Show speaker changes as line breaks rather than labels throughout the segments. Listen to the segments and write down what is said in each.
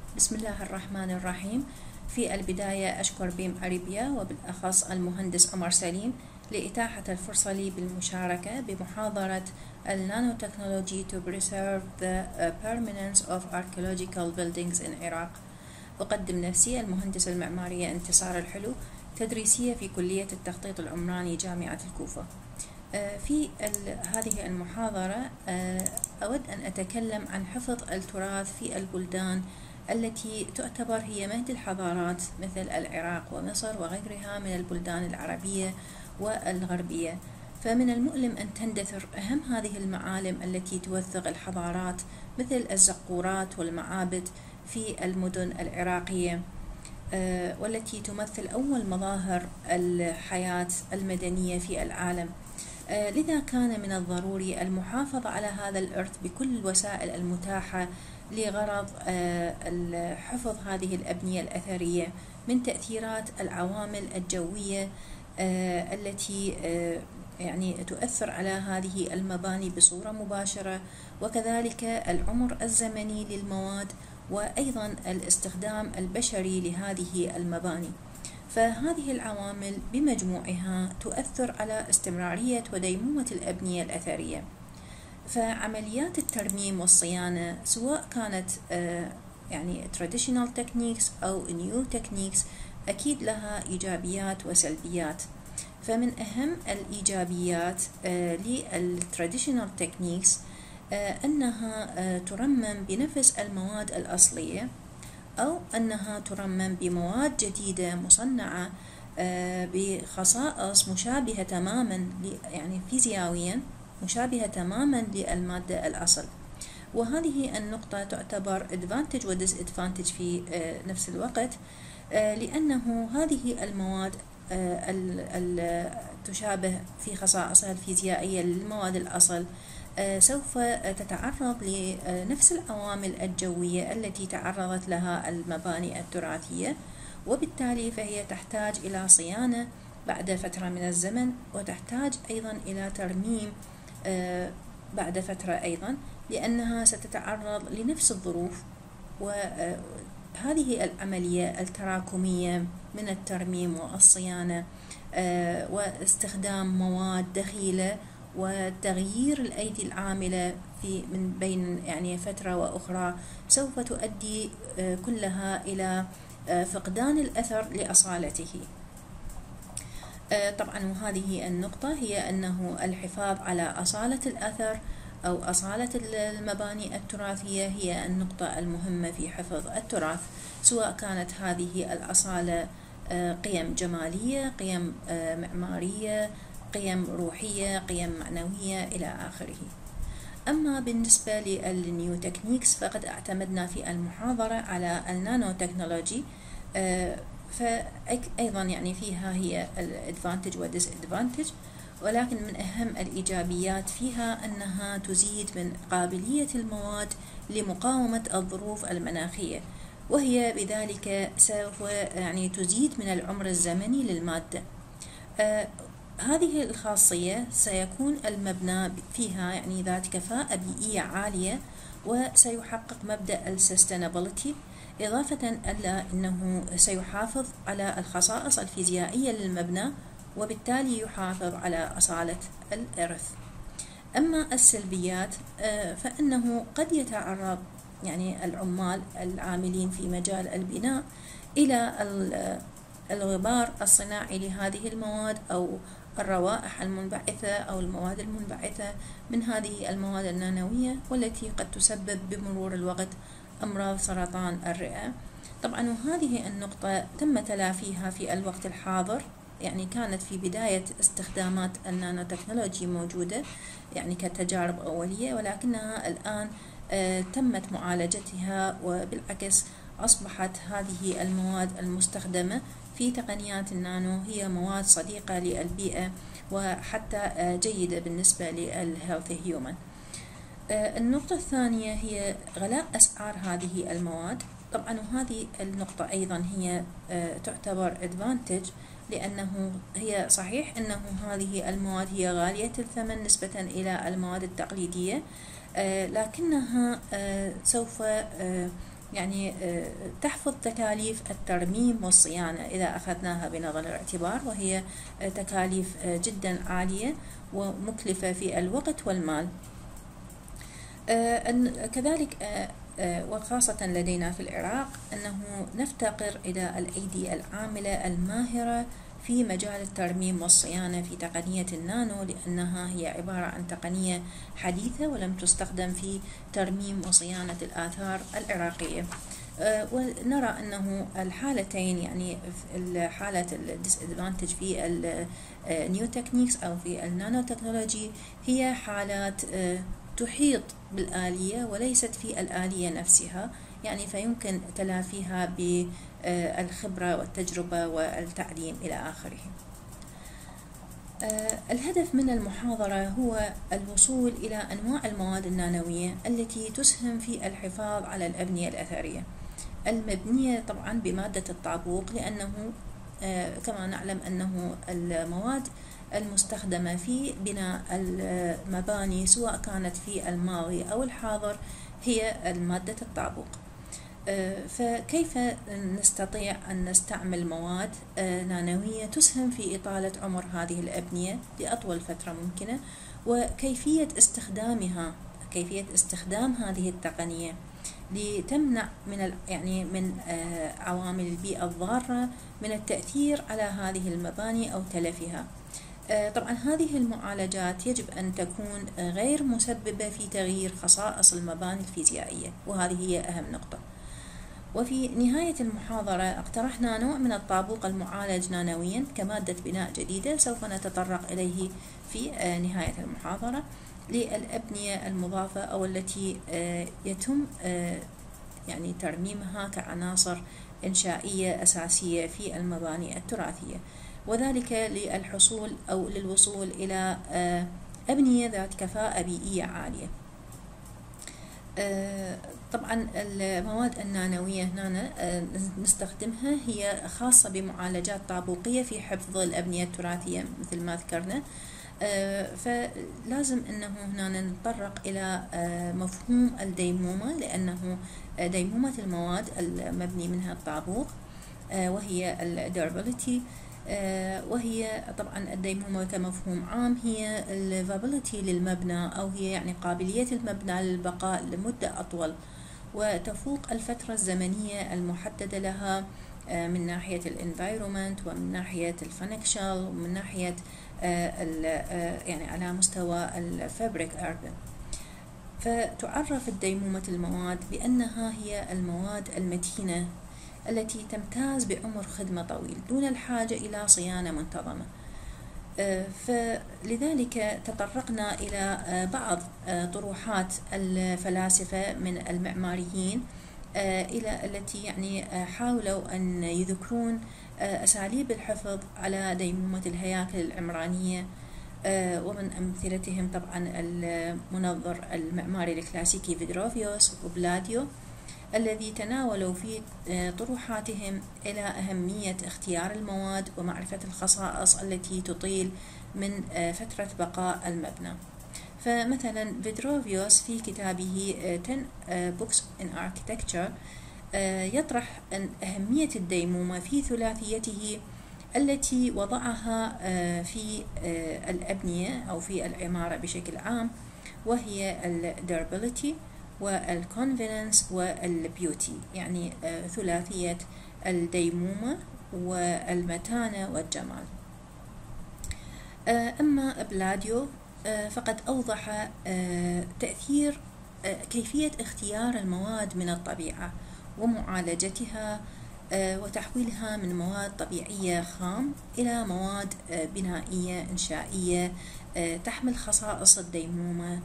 بسم الله الرحمن الرحيم. في البداية أشكر بيم أريبيا وبالأخص المهندس عمر سليم لإتاحة الفرصة لي بالمشاركة بمحاضرة النانو تكنولوجي to preserve the permanence of archaeological buildings in Iraq. أقدم نفسي المهندسة المعمارية انتصار الحلو، تدريسية في كلية التخطيط العمراني جامعة الكوفة. في هذه المحاضرة أود أن أتكلم عن حفظ التراث في البلدان التي تعتبر هي مهد الحضارات مثل العراق ومصر وغيرها من البلدان العربية والغربية. فمن المؤلم أن تندثر أهم هذه المعالم التي توثق الحضارات مثل الزقورات والمعابد في المدن العراقية، والتي تمثل أول مظاهر الحياة المدنية في العالم. لذا كان من الضروري المحافظة على هذا الإرث بكل الوسائل المتاحة لغرض حفظ هذه الأبنية الأثرية من تأثيرات العوامل الجوية التي يعني تؤثر على هذه المباني بصورة مباشرة، وكذلك العمر الزمني للمواد وأيضا الاستخدام البشري لهذه المباني. فهذه العوامل بمجموعها تؤثر على استمرارية وديمومة الأبنية الأثرية. فعمليات الترميم والصيانة سواء كانت يعني traditional techniques أو new techniques أكيد لها إيجابيات وسلبيات. فمن أهم الإيجابيات للtraditional techniques أنها ترمم بنفس المواد الأصلية، أو أنها ترمم بمواد جديدة مصنعة بخصائص مشابهة تماما يعني فيزيائيا مشابهة تماما للمادة الأصل. وهذه النقطة تعتبر advantage و disadvantage في نفس الوقت، لأنه هذه المواد تشابه في خصائصها الفيزيائية للمواد الأصل سوف تتعرض لنفس العوامل الجوية التي تعرضت لها المباني التراثية، وبالتالي فهي تحتاج إلى صيانة بعد فترة من الزمن، وتحتاج أيضا إلى ترميم بعد فترة أيضا، لأنها ستتعرض لنفس الظروف. وهذه العملية التراكمية من الترميم والصيانة واستخدام مواد دخيلة وتغيير الأيدي العاملة من بين يعني فترة وأخرى سوف تؤدي كلها إلى فقدان الأثر لأصالته. طبعا وهذه النقطة هي أنه الحفاظ على أصالة الأثر أو أصالة المباني التراثية هي النقطة المهمة في حفظ التراث، سواء كانت هذه الأصالة قيم جمالية، قيم معمارية، قيم روحية، قيم معنوية إلى آخره. أما بالنسبة للنيو تكنيكس فقد اعتمدنا في المحاضرة على النانو تكنولوجي، فأيضا يعني فيها هي الادفانتج والديسادفانتج، ولكن من أهم الإيجابيات فيها أنها تزيد من قابلية المواد لمقاومة الظروف المناخية، وهي بذلك سوف يعني تزيد من العمر الزمني للمادة. هذه الخاصية سيكون المبنى فيها يعني ذات كفاءة بيئية عالية، وسيحقق مبدأ السستينابيلتي، إضافة إلى أنه سيحافظ على الخصائص الفيزيائية للمبنى، وبالتالي يحافظ على أصالة الإرث. أما السلبيات فإنه قد يتعرض يعني العمال العاملين في مجال البناء إلى الغبار الصناعي لهذه المواد، أو الروائح المنبعثة أو المواد المنبعثة من هذه المواد النانوية، والتي قد تسبب بمرور الوقت أمراض سرطان الرئة. طبعا وهذه النقطة تم تلافيها في الوقت الحاضر، يعني كانت في بداية استخدامات النانو تكنولوجي موجودة يعني كتجارب أولية، ولكنها الآن تمت معالجتها، وبالعكس أصبحت هذه المواد المستخدمة في تقنيات النانو هي مواد صديقة للبيئة وحتى جيدة بالنسبة للهيلث هيومن. النقطة الثانية هي غلاء أسعار هذه المواد. طبعا وهذه النقطة أيضا هي تعتبر advantage، لأنه هي صحيح أنه هذه المواد هي غالية الثمن نسبة إلى المواد التقليدية، لكنها سوف يعني تحفظ تكاليف الترميم والصيانة إذا أخذناها بنظر الاعتبار، وهي تكاليف جدا عالية ومكلفة في الوقت والمال. كذلك وخاصة لدينا في العراق أنه نفتقر إلى الأيدي العاملة الماهرة في مجال الترميم والصيانة في تقنية النانو، لأنها هي عبارة عن تقنية حديثة ولم تستخدم في ترميم وصيانة الآثار العراقية. ونرى أنه الحالتين، يعني حالة الديسادفانتج في النيو تكنيكس أو في النانو تكنولوجي هي حالات تحيط بالآلية وليست في الآلية نفسها، يعني فيمكن تلافيها بالخبرة والتجربة والتعليم إلى آخره. الهدف من المحاضرة هو الوصول إلى أنواع المواد النانوية التي تسهم في الحفاظ على الأبنية الأثرية المبنية طبعا بمادة الطابوق، لأنه كما نعلم أنه المواد المستخدمة في بناء المباني سواء كانت في الماضي أو الحاضر هي مادة الطابوق. فكيف نستطيع أن نستعمل مواد نانوية تسهم في إطالة عمر هذه الأبنية لأطول فترة ممكنة، وكيفية استخدامها، كيفية استخدام هذه التقنية لتمنع من عوامل البيئة الضارة من التأثير على هذه المباني أو تلفها. طبعا هذه المعالجات يجب أن تكون غير مسببة في تغيير خصائص المباني الفيزيائية، وهذه هي أهم نقطة. وفي نهاية المحاضرة اقترحنا نوع من الطابوق المعالج نانويا كمادة بناء جديدة سوف نتطرق إليه في نهاية المحاضرة للأبنية المضافة أو التي يتم يعني ترميمها كعناصر إنشائية أساسية في المباني التراثية، وذلك للحصول أو للوصول إلى أبنية ذات كفاءة بيئية عالية. طبعا المواد النانوية هنا نستخدمها هي خاصة بمعالجات طابوقية في حفظ الأبنية التراثية مثل ما ذكرنا. فلازم أنه هنا نتطرق إلى مفهوم الديمومة، لأنه ديمومة المواد المبني منها الطابوق وهي الديورابيليتي، وهي طبعا الديمومة كمفهوم عام هي الفابيليتي للمبنى، أو هي يعني قابلية المبنى للبقاء لمدة أطول وتفوق الفترة الزمنية المحددة لها من ناحية الانفايرومنت ومن ناحية الفانكشال ومن ناحية يعني على مستوى الفابريك أربن. فتعرف الديمومة المواد بأنها هي المواد المتينة التي تمتاز بعمر خدمة طويل دون الحاجة إلى صيانة منتظمة. فلذلك تطرقنا إلى بعض طروحات الفلاسفة من المعماريين إلى التي يعني حاولوا أن يذكرون أساليب الحفظ على ديمومة الهياكل العمرانية، ومن أمثلتهم طبعا المنظر المعماري الكلاسيكي فيدروفيوس وبلاديو، الذي تناولوا في طروحاتهم إلى أهمية اختيار المواد ومعرفة الخصائص التي تطيل من فترة بقاء المبنى. فمثلا فيدروفيوس في كتابه 10 Books in Architecture يطرح أهمية الديمومة في ثلاثيته التي وضعها في الأبنية أو في العمارة بشكل عام، وهي الديورابيليتي والكونفيننس والبيوتي، يعني ثلاثية الديمومة والمتانة والجمال. أما بلاديو فقد أوضح تأثير كيفية اختيار المواد من الطبيعة ومعالجتها وتحويلها من مواد طبيعية خام إلى مواد بنائية إنشائية تحمل خصائص الديمومة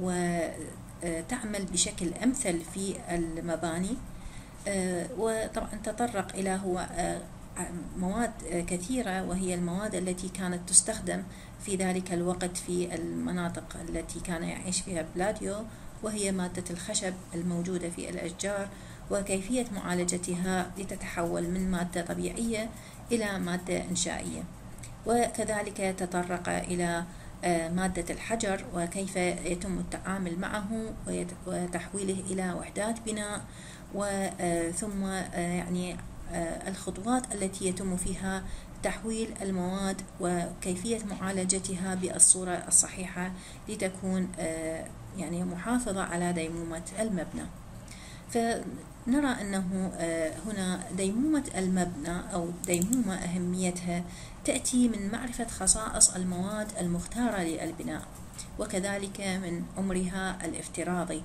وتعمل بشكل أمثل في المباني. وطبعا تطرق إلى هو مواد كثيرة، وهي المواد التي كانت تستخدم في ذلك الوقت في المناطق التي كان يعيش فيها بلاديو، وهي مادة الخشب الموجودة في الأشجار وكيفية معالجتها لتتحول من مادة طبيعية إلى مادة إنشائية. وكذلك تطرق إلى مادة الحجر وكيف يتم التعامل معه وتحويله إلى وحدات بناء ثم يعني الخطوات التي يتم فيها تحويل المواد وكيفية معالجتها بالصورة الصحيحة لتكون يعني محافظة على ديمومة المبنى. فنرى أنه هنا ديمومة المبنى أو ديمومة أهميتها تأتي من معرفة خصائص المواد المختارة للبناء، وكذلك من عمرها الافتراضي،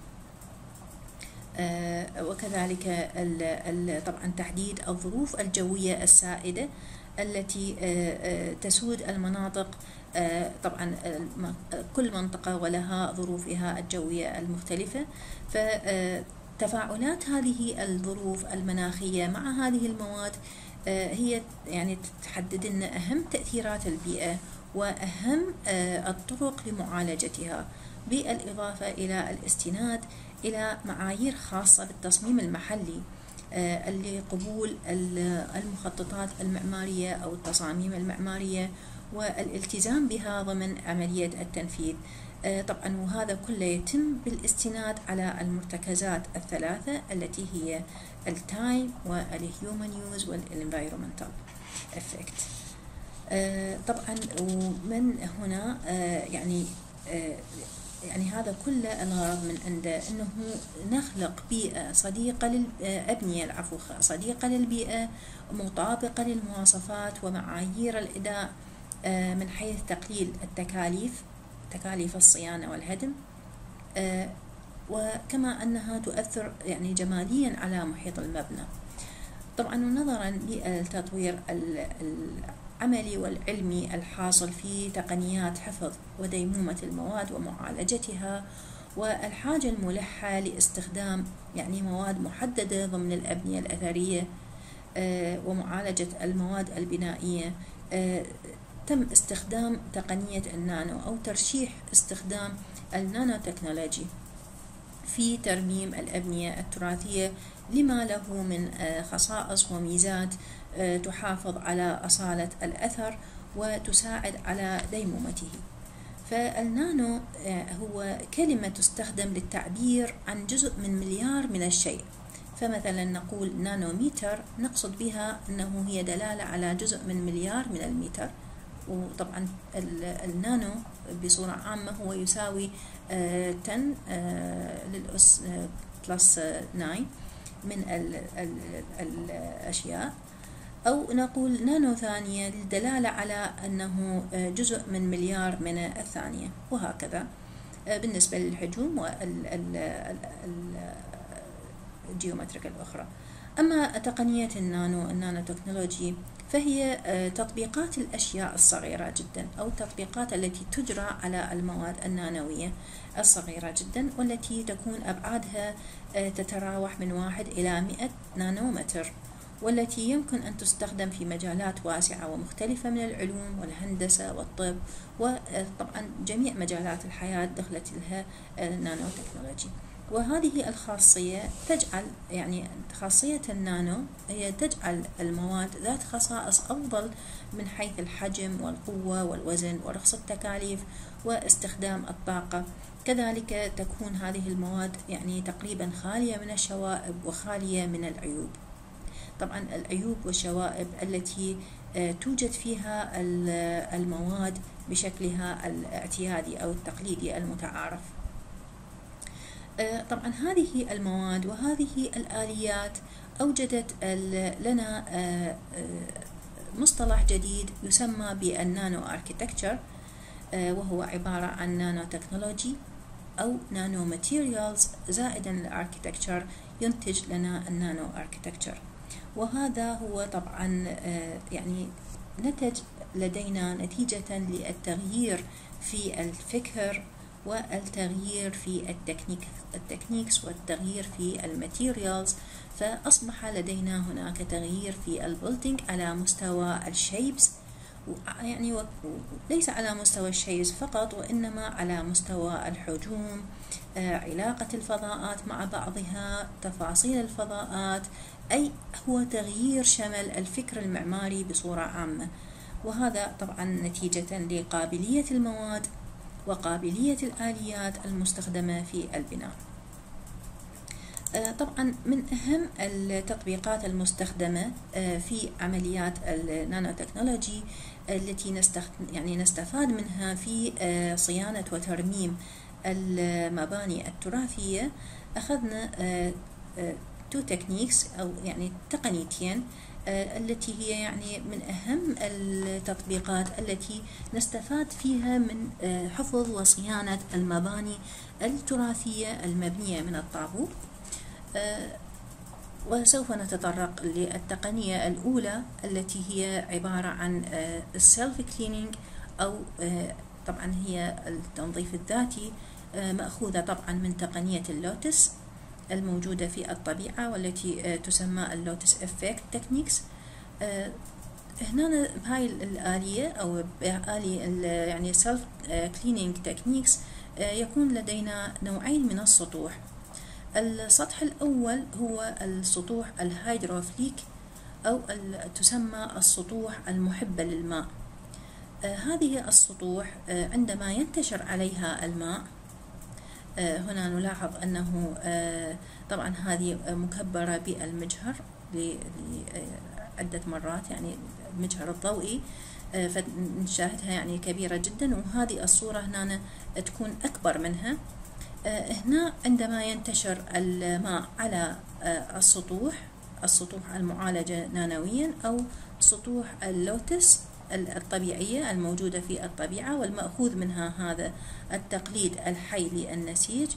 وكذلك طبعا تحديد الظروف الجوية السائدة التي تسود المناطق. طبعا كل منطقة ولها ظروفها الجوية المختلفة، فتفاعلات هذه الظروف المناخية مع هذه المواد هي يعني تحدد لنا أهم تأثيرات البيئة وأهم الطرق لمعالجتها، بالإضافة إلى الاستناد إلى معايير خاصة بالتصميم المحلي لقبول المخططات المعمارية أو التصاميم المعمارية والالتزام بها ضمن عملية التنفيذ. طبعا وهذا كله يتم بالاستناد على المرتكزات الثلاثة التي هي التايم والهيومن يوز والانفايرومنتال افكت. طبعا ومن هنا يعني هذا كله الغرض من عنده أنه نخلق بيئة صديقة للأبنية صديقة للبيئة، مطابقة للمواصفات ومعايير الأداء من حيث تقليل تكاليف الصيانة والهدم، وكما أنها تؤثر يعني جماليا على محيط المبنى. طبعا ونظرا للتطوير العملي والعلمي الحاصل في تقنيات حفظ وديمومة المواد ومعالجتها، والحاجة الملحة لاستخدام يعني مواد محددة ضمن الأبنية الأثرية ومعالجة المواد البنائية، تم استخدام تقنية النانو أو ترشيح استخدام النانو تكنولوجي في ترميم الأبنية التراثية لما له من خصائص وميزات تحافظ على أصالة الأثر وتساعد على ديمومته. فالنانو هو كلمة تستخدم للتعبير عن جزء من مليار من الشيء. فمثلا نقول نانومتر نقصد بها أنه هي دلالة على جزء من مليار من المتر، وطبعا النانو بصورة عامة هو يساوي 10 للأس بلس 9 من الأشياء، أو نقول نانو ثانية للدلالة على أنه جزء من مليار من الثانية، وهكذا بالنسبة للحجوم والجيومتريك الأخرى. أما تقنية النانو تكنولوجي فهي تطبيقات الأشياء الصغيرة جدا أو التطبيقات التي تجرى على المواد النانوية الصغيرة جدا، والتي تكون أبعادها تتراوح من 1 إلى 100 نانومتر، والتي يمكن أن تستخدم في مجالات واسعة ومختلفة من العلوم والهندسة والطب، وطبعا جميع مجالات الحياة دخلت لها النانو تكنولوجي. وهذه الخاصية تجعل يعني خاصية النانو هي تجعل المواد ذات خصائص أفضل من حيث الحجم والقوة والوزن ورخص التكاليف واستخدام الطاقة. كذلك تكون هذه المواد يعني تقريبا خالية من الشوائب وخالية من العيوب. طبعا العيوب والشوائب التي توجد فيها المواد بشكلها الاعتيادي أو التقليدي المتعارف. طبعا هذه المواد وهذه الآليات أوجدت لنا مصطلح جديد يسمى بالنانو أركيتكتشر، وهو عبارة عن نانو تكنولوجي أو نانو ماتيريالز زائدا الأركيتكتشر ينتج لنا النانو أركيتكتشر. وهذا هو طبعا يعني نتج لدينا نتيجة للتغيير في الفكر والتغيير في التكنيكس والتغيير في الماتيريالز، فأصبح لدينا هناك تغيير في البيلدينج على مستوى الشيبس، يعني ليس على مستوى الشيبس فقط وإنما على مستوى الحجوم، علاقة الفضاءات مع بعضها، تفاصيل الفضاءات، أي هو تغيير شمل الفكر المعماري بصورة عامة. وهذا طبعا نتيجة لقابلية المواد وقابلية الآليات المستخدمة في البناء. طبعا من أهم التطبيقات المستخدمة في عمليات النانو تكنولوجي التي نستفاد منها في صيانة وترميم المباني التراثية. أخذنا تو تكنيكس أو يعني تقنيتين التي هي يعني من أهم التطبيقات التي نستفاد فيها من حفظ وصيانة المباني التراثية المبنية من الطابوق. وسوف نتطرق للتقنية الأولى التي هي عبارة عن السيلف كلينينج أو طبعا هي التنظيف الذاتي، مأخوذة طبعا من تقنية اللوتس الموجودة في الطبيعة والتي تسمى اللوتس إفكت تكنيكس. هنا بهاي الآلية أو بآلية يعني سيلف كلينينج تكنيكس يكون لدينا نوعين من السطوح. السطح الأول هو السطوح الهيدروفليك أو تسمى السطوح المحبة للماء. هذه السطوح عندما ينتشر عليها الماء، هنا نلاحظ أنه طبعا هذه مكبرة بالمجهر لعدة مرات، يعني المجهر الضوئي، فنشاهدها يعني كبيرة جدا، وهذه الصورة هنا تكون أكبر منها. هنا عندما ينتشر الماء على السطوح المعالجة نانويا أو سطوح اللوتس الطبيعية الموجودة في الطبيعة والمأخوذ منها هذا التقليد الحي للنسيج،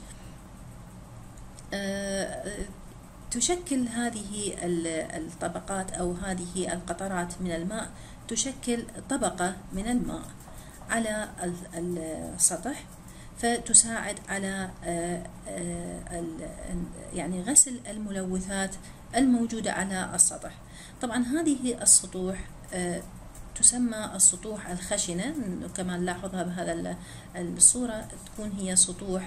تشكل هذه الطبقات أو هذه القطرات من الماء تشكل طبقة من الماء على السطح، فتساعد على يعني غسل الملوثات الموجودة على السطح. طبعا هذه السطوح تسمى السطوح الخشنة، كما نلاحظها بهذا الصورة، تكون هي سطوح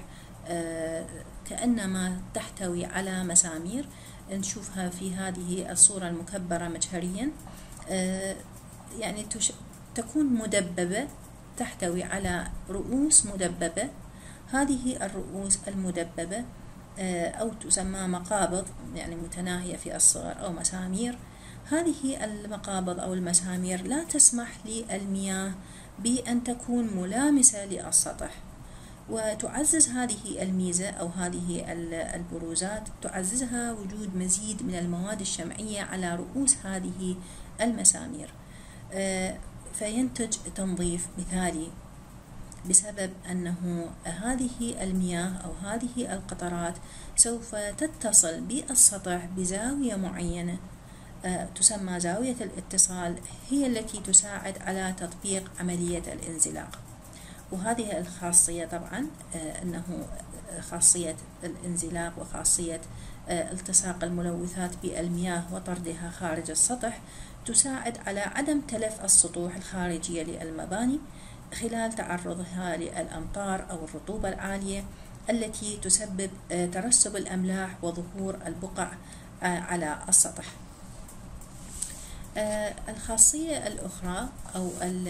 كأنما تحتوي على مسامير، نشوفها في هذه الصورة المكبرة مجهريا، يعني تكون مدببة، تحتوي على رؤوس مدببة. هذه الرؤوس المدببة أو تسمى مقابض، يعني متناهية في الصغر أو مسامير. هذه المقابض أو المسامير لا تسمح للمياه بأن تكون ملامسة للسطح، وتعزز هذه الميزة أو هذه البروزات تعززها وجود مزيد من المواد الشمعية على رؤوس هذه المسامير، فينتج تنظيف مثالي بسبب أنه هذه المياه أو هذه القطرات سوف تتصل بالسطح بزاوية معينة تسمى زاوية الاتصال، هي التي تساعد على تطبيق عملية الانزلاق. وهذه الخاصية طبعا أنه خاصية الانزلاق وخاصية التصاق الملوثات بالمياه وطردها خارج السطح تساعد على عدم تلف السطوح الخارجية للمباني خلال تعرضها للأمطار أو الرطوبة العالية التي تسبب ترسب الأملاح وظهور البقع على السطح. الخاصية الأخرى أو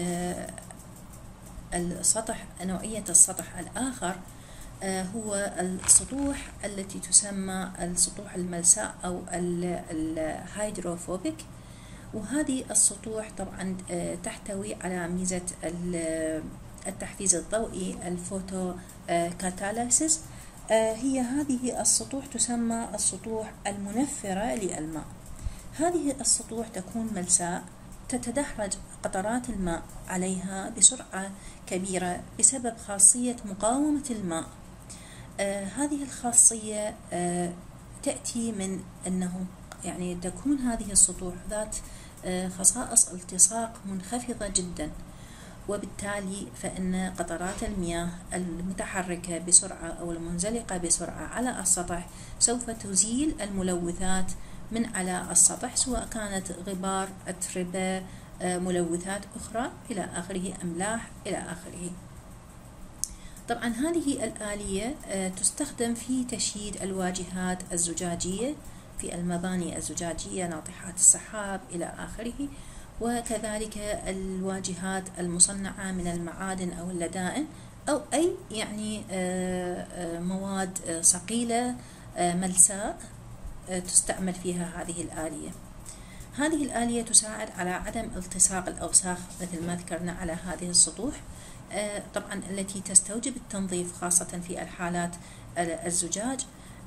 نوعية السطح الآخر هو السطوح التي تسمى السطوح الملساء أو الهيدروفوبيك. وهذه السطوح طبعا تحتوي على ميزة التحفيز الضوئي الفوتو كاتاليسيس. هي هذه السطوح تسمى السطوح المنفرة للماء. هذه السطوح تكون ملساء، تتدحرج قطرات الماء عليها بسرعة كبيرة بسبب خاصية مقاومة الماء. هذه الخاصية تأتي من أنه يعني تكون هذه السطوح ذات خصائص التصاق منخفضة جدا، وبالتالي فإن قطرات المياه المتحركة بسرعة أو المنزلقة بسرعة على السطح سوف تزيل الملوثات من على السطح، سواء كانت غبار، أتربة، ملوثات أخرى إلى آخره، أملاح إلى آخره. طبعا هذه الآلية تستخدم في تشييد الواجهات الزجاجية في المباني الزجاجية، ناطحات السحاب إلى آخره، وكذلك الواجهات المصنعة من المعادن أو اللدائن أو أي يعني مواد صقيلة ملساء تستعمل فيها هذه الآلية. هذه الآلية تساعد على عدم التصاق الأوساخ مثل ما ذكرنا على هذه السطوح، طبعا التي تستوجب التنظيف خاصة في الحالات الزجاج.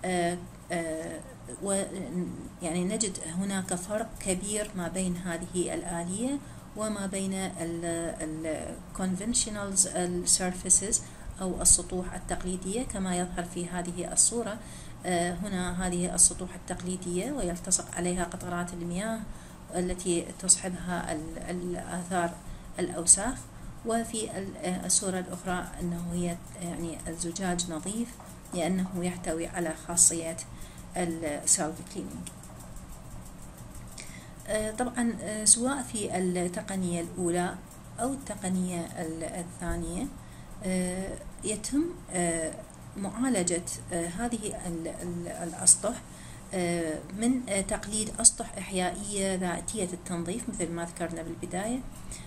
ويعني نجد هناك فرق كبير ما بين هذه الآلية وما بين ال conventional surfaces أو السطوح التقليدية كما يظهر في هذه الصورة. هنا هذه السطوح التقليدية ويلتصق عليها قطرات المياه التي تصحبها الآثار الأوساخ، وفي الصورة الأخرى أنه هي يعني الزجاج نظيف لأنه يحتوي على خاصية السيلف كلينينج. طبعا سواء في التقنية الأولى أو التقنية الثانية يتم معالجة هذه الأسطح من تقليد أسطح إحيائية ذاتية التنظيف مثل ما ذكرنا بالبداية.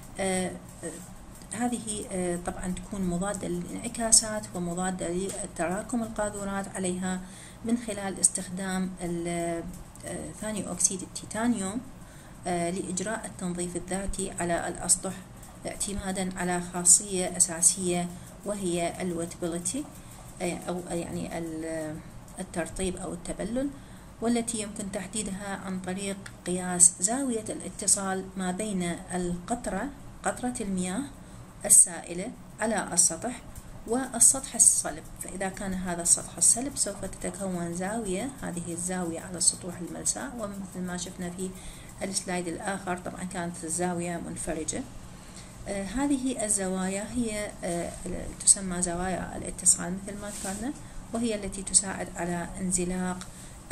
هذه طبعا تكون مضادة للانعكاسات ومضادة لتراكم القاذورات عليها من خلال استخدام ثاني أكسيد التيتانيوم لإجراء التنظيف الذاتي على الأسطح اعتمادا على خاصية أساسية وهي الوتبيليتي أو يعني الترطيب أو التبلل، والتي يمكن تحديدها عن طريق قياس زاوية الاتصال ما بين قطرة المياه السائلة على السطح والسطح الصلب. فإذا كان هذا السطح الصلب سوف تتكون زاوية، هذه الزاوية على السطوح الملساء، ومثل ما شفنا في السلايد الآخر طبعا كانت الزاوية منفرجة. هذه الزوايا هي تسمى زوايا الاتصال مثل ما ذكرنا، وهي التي تساعد على انزلاق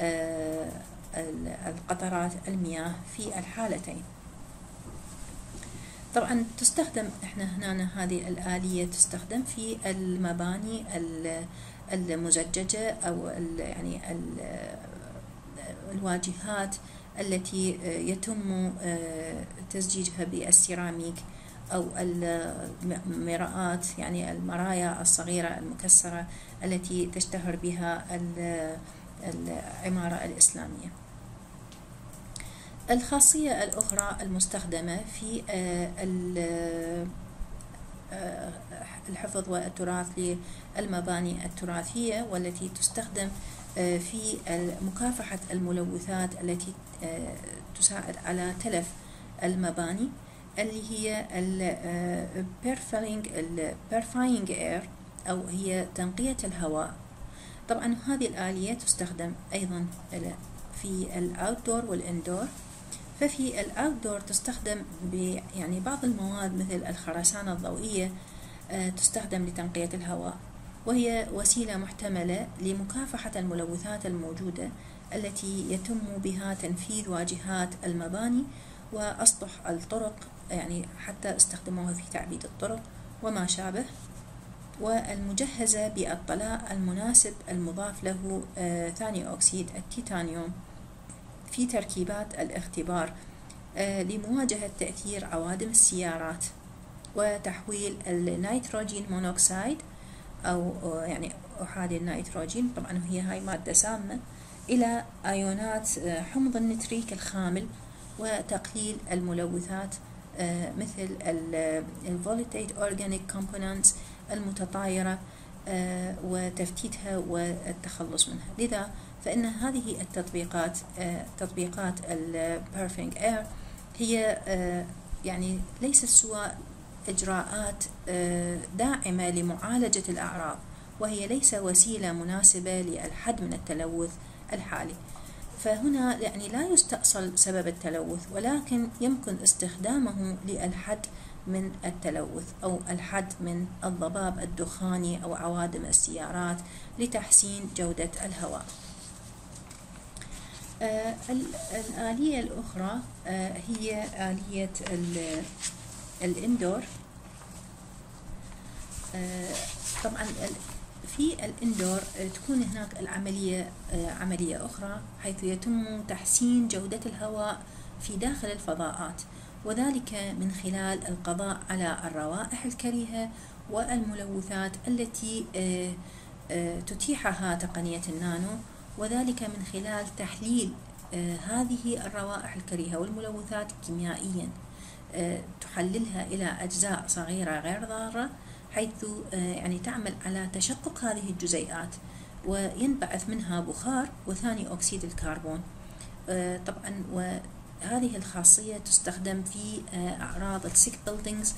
القطرات المياه في الحالتين. طبعا تستخدم هنا هذه الآلية تستخدم في المباني المزججة أو يعني الواجهات التي يتم تزجيجها بالسيراميك أو المراءات، يعني المرايا الصغيرة المكسرة التي تشتهر بها العمارة الإسلامية. الخاصية الأخرى المستخدمة في الحفظ والتراث للمباني التراثية والتي تستخدم في مكافحة الملوثات التي تساعد على تلف المباني، اللي هي purifying air أو هي تنقية الهواء. طبعا هذه الآلية تستخدم أيضا في الأوتدور والإندور. ففي الأوتدور تستخدم يعني بعض المواد مثل الخرسانة الضوئية تستخدم لتنقية الهواء، وهي وسيلة محتملة لمكافحة الملوثات الموجودة التي يتم بها تنفيذ واجهات المباني وأسطح الطرق، يعني حتى استخدموها في تعبيد الطرق وما شابه، والمجهزة بالطلاء المناسب المضاف له ثاني أكسيد التيتانيوم في تركيبات الاختبار لمواجهة تأثير عوادم السيارات وتحويل النيتروجين مونوكسيد أو يعني أحادي النيتروجين، طبعا هي هاي مادة سامة، إلى أيونات حمض النتريك الخامل، وتقليل الملوثات مثل الفوليتيت أورجانيك كومبوننتس المتطايرة وتفتيتها والتخلص منها. لذا فإن هذه التطبيقات تطبيقات البيرفينج اير هي يعني ليست سوى إجراءات داعمة لمعالجة الأعراض، وهي ليس وسيلة مناسبة للحد من التلوث الحالي. فهنا يعني لا يستأصل سبب التلوث، ولكن يمكن استخدامه للحد من التلوث أو الحد من الضباب الدخاني أو عوادم السيارات لتحسين جودة الهواء. الآلية الأخرى هي آلية الإندور. طبعا في الإندور تكون هناك العملية عملية أخرى، حيث يتم تحسين جودة الهواء في داخل الفضاءات، وذلك من خلال القضاء على الروائح الكريهة والملوثات التي تتيحها تقنية النانو وذلك من خلال تحليل هذه الروائح الكريهة والملوثات كيميائيا، تحللها إلى أجزاء صغيرة غير ضارة، حيث يعني تعمل على تشقق هذه الجزيئات وينبعث منها بخار وثاني أكسيد الكربون. طبعا وهذه الخاصية تستخدم في أعراض السيك بيلدينجز،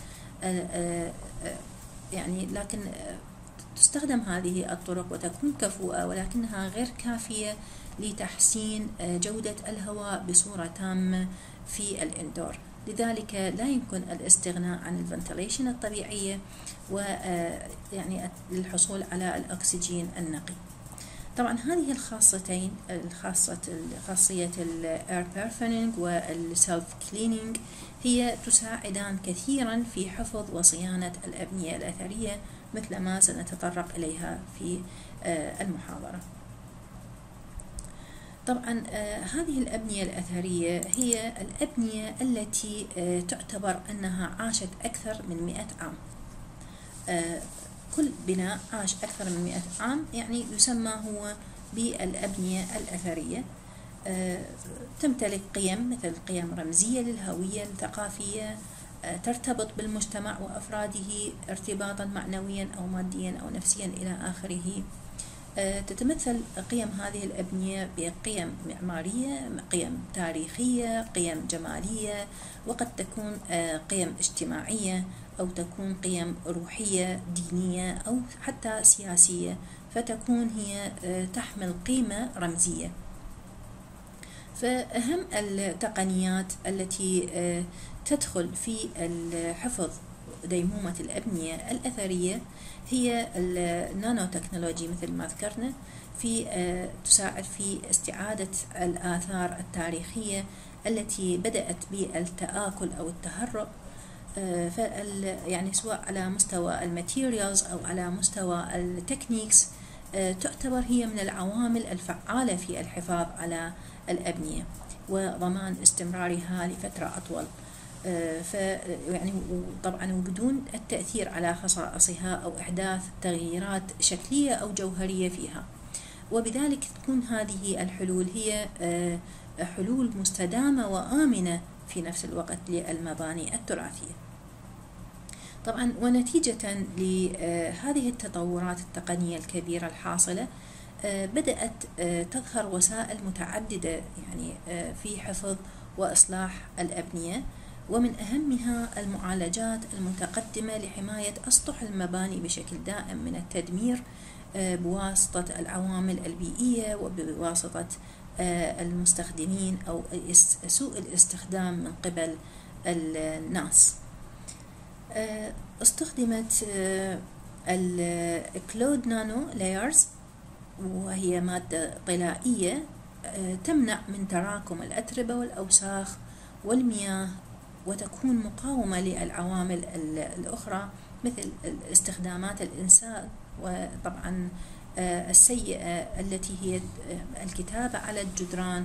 يعني لكن تستخدم هذه الطرق وتكون كفؤة، ولكنها غير كافية لتحسين جودة الهواء بصورة تامة في الإندور. لذلك لا يمكن الاستغناء عن الفنتيليشن الطبيعية ويعني للحصول على الأكسجين النقي. طبعا هذه الخاصيتين، خاصية الاير بيرفنينج والسيلف كلينينج، هي تساعدان كثيرا في حفظ وصيانة الأبنية الأثرية مثل ما سنتطرق إليها في المحاضرة. طبعا هذه الأبنية الأثرية هي الأبنية التي تعتبر أنها عاشت أكثر من 100 عام. كل بناء عاش أكثر من 100 عام يعني يسمى هو بالأبنية الأثرية. تمتلك قيم مثل قيم رمزية للهوية الثقافية، ترتبط بالمجتمع وأفراده ارتباطا معنويا أو ماديا أو نفسيا إلى آخره. تتمثل قيم هذه الأبنية بقيم معمارية، قيم تاريخية، قيم جمالية، وقد تكون قيم اجتماعية، أو تكون قيم روحية دينية، أو حتى سياسية، فتكون هي تحمل قيمة رمزية. فأهم التقنيات التي تدخل في حفظ ديمومة الأبنية الأثرية هي النانو تكنولوجي مثل ما ذكرنا، في تساعد في استعادة الآثار التاريخية التي بدأت بالتآكل أو التهرب، يعني سواء على مستوى الماتيريالز أو على مستوى التكنيكس، تعتبر هي من العوامل الفعالة في الحفاظ على الأبنية وضمان استمرارها لفترة أطول. يعني طبعا وبدون التأثير على خصائصها أو إحداث تغييرات شكلية أو جوهرية فيها، وبذلك تكون هذه الحلول هي حلول مستدامة وآمنة في نفس الوقت للمباني التراثية. طبعا ونتيجة لهذه التطورات التقنية الكبيرة الحاصلة، بدأت تظهر وسائل متعددة يعني في حفظ وإصلاح الأبنية، ومن أهمها المعالجات المتقدمة لحماية أسطح المباني بشكل دائم من التدمير بواسطة العوامل البيئية وبواسطة المستخدمين أو سوء الاستخدام من قبل الناس. استخدمت الكلود نانو لايرز، وهي مادة طلائية تمنع من تراكم الأتربة والأوساخ والمياه، وتكون مقاومة للعوامل الأخرى مثل استخدامات الإنسان، وطبعا السيئة التي هي الكتابة على الجدران،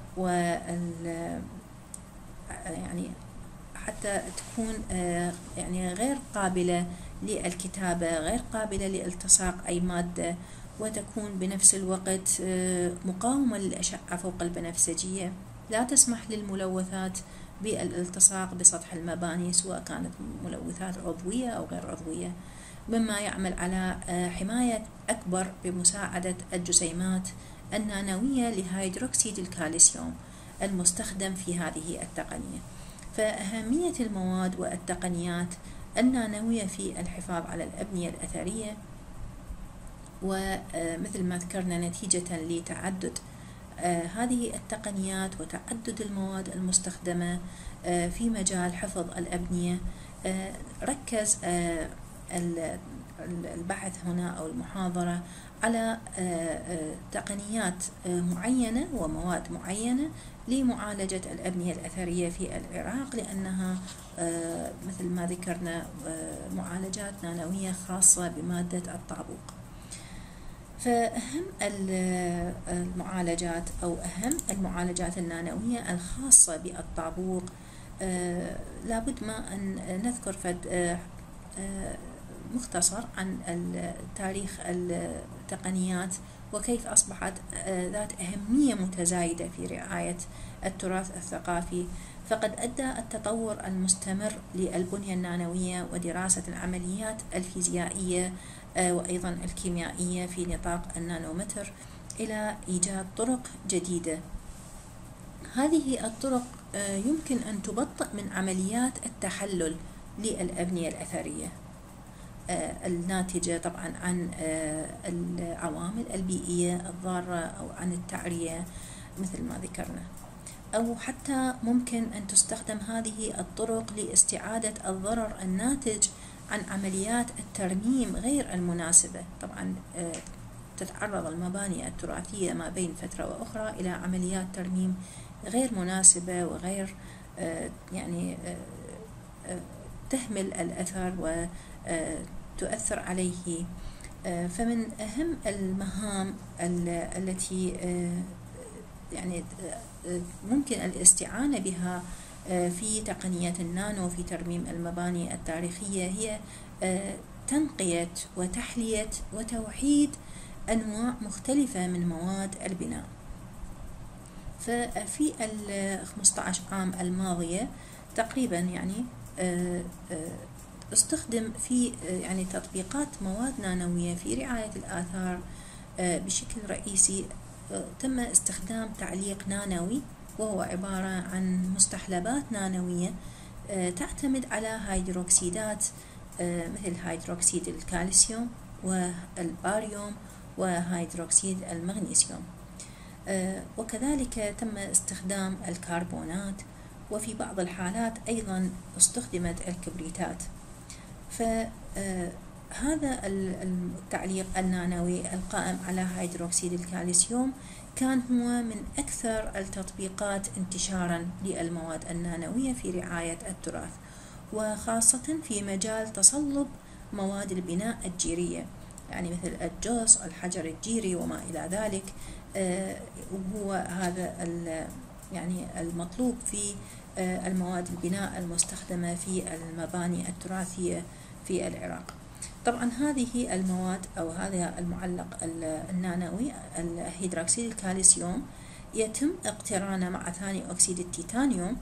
يعني حتى تكون يعني غير قابلة للكتابة، غير قابلة لالتصاق أي مادة، وتكون بنفس الوقت مقاومة للأشعة فوق البنفسجية، لا تسمح للملوثات بالالتصاق بسطح المباني سواء كانت ملوثات عضوية أو غير عضوية، مما يعمل على حماية أكبر بمساعدة الجسيمات النانوية لهيدروكسيد الكالسيوم المستخدم في هذه التقنية. فأهمية المواد والتقنيات النانوية في الحفاظ على الأبنية الأثرية، ومثل ما ذكرنا نتيجة لتعدد هذه التقنيات وتعدد المواد المستخدمة في مجال حفظ الأبنية، ركز البحث هنا أو المحاضرة على تقنيات معينة ومواد معينة لمعالجة الأبنية الأثرية في العراق، لأنها مثل ما ذكرنا معالجات نانوية خاصة بمادة الطابوق. فأهم المعالجات أو أهم المعالجات النانوية الخاصة بالطابوق، لابد ما أن نذكر فد مختصر عن تاريخ التقنيات وكيف أصبحت ذات أهمية متزايدة في رعاية التراث الثقافي. فقد أدى التطور المستمر للبنية النانوية ودراسة العمليات الفيزيائية وأيضا الكيميائية في نطاق النانومتر إلى إيجاد طرق جديدة. هذه الطرق يمكن أن تبطئ من عمليات التحلل للأبنية الأثرية الناتجة طبعا عن العوامل البيئية الضارة أو عن التعرية مثل ما ذكرنا، أو حتى ممكن أن تستخدم هذه الطرق لاستعادة الضرر الناتج عن عمليات الترميم غير المناسبة. طبعا تتعرض المباني التراثية ما بين فترة وأخرى إلى عمليات ترميم غير مناسبة وغير يعني تهمل الأثر وتؤثر عليه. فمن أهم المهام التي يعني ممكن الاستعانة بها في تقنية النانو في ترميم المباني التاريخية هي تنقية وتحلية وتوحيد أنواع مختلفة من مواد البناء. ففي 15 عام الماضية تقريبا يعني استخدم في يعني تطبيقات مواد نانوية في رعاية الآثار بشكل رئيسي. تم استخدام تعليق نانوي، وهو عبارة عن مستحلبات نانوية تعتمد على هيدروكسيدات مثل هيدروكسيد الكالسيوم والباريوم وهيدروكسيد المغنيسيوم، وكذلك تم استخدام الكربونات، وفي بعض الحالات أيضا استخدمت الكبريتات. فهذا التعليق النانوي القائم على هيدروكسيد الكالسيوم كان هو من أكثر التطبيقات انتشارا للمواد النانوية في رعاية التراث، وخاصة في مجال تصلب مواد البناء الجيرية، يعني مثل الجوس، الحجر الجيري وما إلى ذلك. وهو هذا يعني المطلوب في المواد البناء المستخدمة في المباني التراثية في العراق. طبعا هذه المواد أو هذا المعلق النانوي الهيدروكسيد الكالسيوم يتم اقترانه مع ثاني أكسيد التيتانيوم،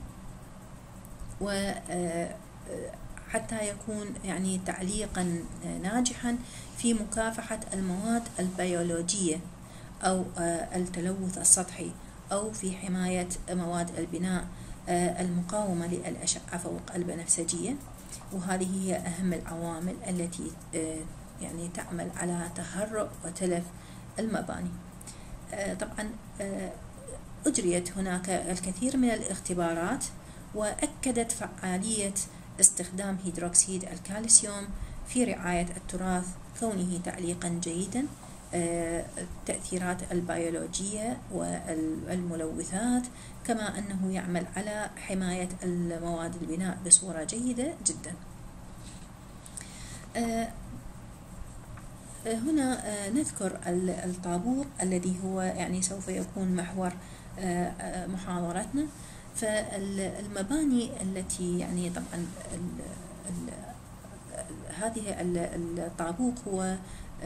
وحتى يكون يعني تعليقا ناجحا في مكافحة المواد البيولوجية أو التلوث السطحي، أو في حماية مواد البناء المقاومة للأشعة فوق البنفسجية. وهذه هي أهم العوامل التي يعني تعمل على تهرؤ وتلف المباني. طبعا أجريت هناك الكثير من الاختبارات وأكدت فعالية استخدام هيدروكسيد الكالسيوم في رعاية التراث، كونه تعليقا جيدا، التأثيرات البيولوجية والملوثات، كما أنه يعمل على حماية المواد البناء بصورة جيدة جدا. هنا نذكر الطابوق الذي هو يعني سوف يكون محور محاضرتنا. فالمباني التي يعني طبعا هذه الطابوق هو